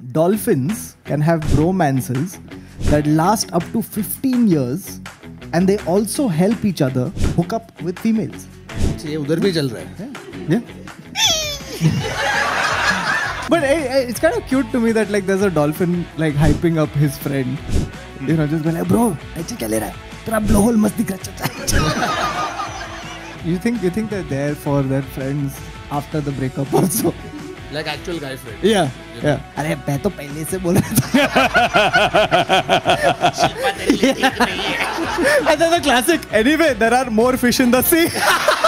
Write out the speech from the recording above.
dolphins can have bromances that last up to 15 years and they also help each other hook up with females. ये उधर भी चल रहा है. Yeah. But it's kind of cute to me that like there's a dolphin like hyping up his friend. You know, just going like, bro, ऐसे क्या ले रहा है? तेरा blowhole मस्त दिख रहा है. You think they're there for their friends after the breakup also? Like actual guy friend. Yeah. Yeah. अरे मैं तो पहले से बोल रहा था. And then the classic. Anyway, there are more fish in the sea.